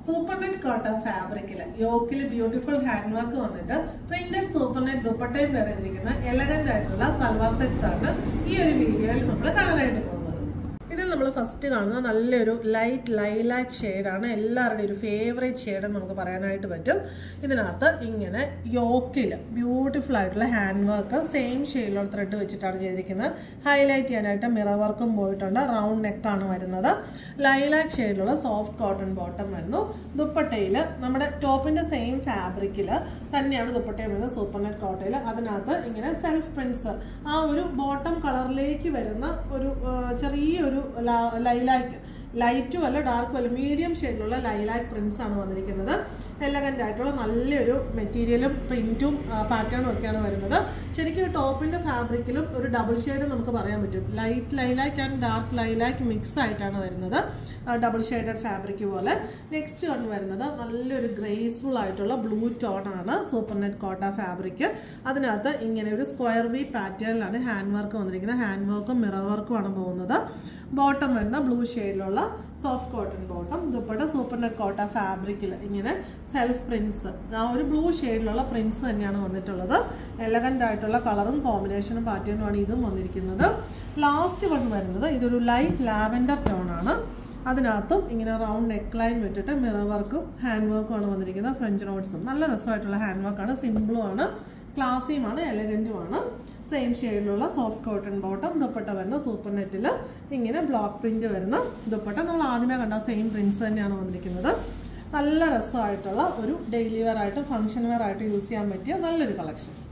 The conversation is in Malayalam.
സൂപ്പർനെറ്റ് കോട്ടൺ ഫാബ്രിക്കിൽ യോക്കിൽ ബ്യൂട്ടിഫുൾ ഹാൻഡ് വർക്ക് വന്നിട്ട് പ്രിന്റഡ് സൂപ്പർനെറ്റ് ദുപ്പട്ടയും വരഞ്ഞിരിക്കുന്ന എലഗന്റ് ആയിട്ടുള്ള സൽവാർ സെറ്റ്സ് ആണ് ഈ ഒരു വീഡിയോയിൽ നമ്മൾ കാണാനായിട്ട് പോകുന്നത്. ഇതിൽ നമ്മൾ ഫസ്റ്റ് കാണുന്ന നല്ലൊരു ലൈറ്റ് ലൈലാക്ക് ഷെയ്ഡാണ്. എല്ലാവരുടെയും ഒരു ഫേവറേറ്റ് ഷെയ്ഡ് നമുക്ക് പറയാനായിട്ട് പറ്റും. ഇതിനകത്ത് ഇങ്ങനെ യോക്കിൽ ബ്യൂട്ടിഫുൾ ആയിട്ടുള്ള ഹാൻഡ് വർക്ക് സെയിം ഷെയ്ഡിലുള്ള ത്രെഡ് വെച്ചിട്ടാണ് ചെയ്തിരിക്കുന്നത്. ഹൈലൈറ്റ് ചെയ്യാനായിട്ട് മിറർ വർക്കും പോയിട്ടുണ്ട്. റൗണ്ട് നെക്കാണ് വരുന്നത്. ലൈലാക്ക് ഷെയ്ഡിലുള്ള സോഫ്റ്റ് കോട്ടൺ ബോട്ടം വരുന്നു. ദുപ്പട്ടയിൽ നമ്മുടെ ടോപ്പിന്റെ സെയിം ഫാബ്രിക്കിൽ തന്നെയാണ് ദുപ്പട്ടയും വരുന്നത്, സൂപ്പർനെറ്റ് കോട്ടയിൽ. അതിനകത്ത് ഇങ്ങനെ സെൽഫ് പ്രിന്റ്സ് ആ ഒരു ബോട്ടം കളറിലേക്ക് വരുന്ന ഒരു ചെറിയൊരു ലൈലാക്ക്, ലൈറ്റും അല്ല ഡാർക്കും അല്ല, മീഡിയം ഷെയ്ഡിലുള്ള ലൈലാക്ക് പ്രിന്റ്സ് ആണ് വന്നിരിക്കുന്നത്. എലഗന്റ് ആയിട്ടുള്ള നല്ലൊരു മെറ്റീരിയലും പ്രിന്റും പാറ്റേണും ഒക്കെയാണ് വരുന്നത്. ശരിക്കും ടോപ്പിന്റെ ഫാബ്രിക്കിലും ഒരു ഡബിൾ ഷെയ്ഡ് നമുക്ക് പറയാൻ പറ്റും. Light lilac and dark lilac mix ആയിട്ടാണ് വരുന്നത്, ഡബിൾ ഷെയ്ഡഡ് ഫാബ്രിക് പോലെ. നെക്സ്റ്റ് കണ്ടു വരുന്നത് നല്ലൊരു ഗ്രേസ്ഫുൾ ആയിട്ടുള്ള ബ്ലൂ ടോൺ ആണ് സൂപ്പർനെറ്റ് കോട്ട ഫാബ്രിക്. അതിനകത്ത് ഇങ്ങനെ ഒരു സ്ക്വയർ വി പാറ്റേണിലാണ് ഹാൻഡ് വർക്ക് വന്നിരിക്കുന്നത്. ഹാൻഡ് വർക്കും മിറർ വർക്കും ആണ് പോകുന്നത്. ബോട്ടം വരുന്ന ബ്ലൂ ഷെയ്ഡിലുള്ള soft cotton bottom. Dupatta super net cotton ഫാബ്രിക്കിൽ ഇങ്ങനെ സെൽഫ് പ്രിന്റ്സ്, ആ ഒരു ബ്ലൂ ഷെയ്ഡിലുള്ള പ്രിന്റ്സ് തന്നെയാണ് വന്നിട്ടുള്ളത്. എലഗന്റ് ആയിട്ടുള്ള കളറും കോമ്പിനേഷനും പാറ്റേണുമാണ് ഇതും വന്നിരിക്കുന്നത്. ലാസ്റ്റ് വൺ വരുന്നത് ഇതൊരു ലൈറ്റ് ലാവൻഡർ ടോൺ ആണ്. അതിനകത്തും ഇങ്ങനെ റൗണ്ട് നെക്ക് ലൈൻ വിട്ടിട്ട് മിറർ വർക്കും ഹാൻഡ് വർക്കും ആണ് വന്നിരിക്കുന്നത്. ഫ്രഞ്ച് നോട്ട്സും നല്ല രസമായിട്ടുള്ള ഹാൻഡ് വർക്കാണ്. സിമ്പിളും ആണ്, ക്ലാസിയുമാണ്, എലഗന്റുമാണ്. സെയിം ഷെയ്ഡിലുള്ള സോഫ്റ്റ് കോട്ടൺ ബോട്ടം. ദുപ്പട്ട വരുന്ന സൂപ്പർ നെറ്റിൽ ഇങ്ങനെ ബ്ലോക്ക് പ്രിന്റ് വരുന്ന ദുപ്പട്ട. നമ്മൾ ആദ്യമേ കണ്ട സെയിം പ്രിന്റ്സ് തന്നെയാണ് വന്നിരിക്കുന്നത്. നല്ല രസമായിട്ടുള്ള ഒരു ഡെയിലി വെയർ ആയിട്ട് ഫംഗ്ഷൻ വെയർ ആയിട്ട് യൂസ് ചെയ്യാൻ പറ്റിയ നല്ലൊരു കളക്ഷൻ.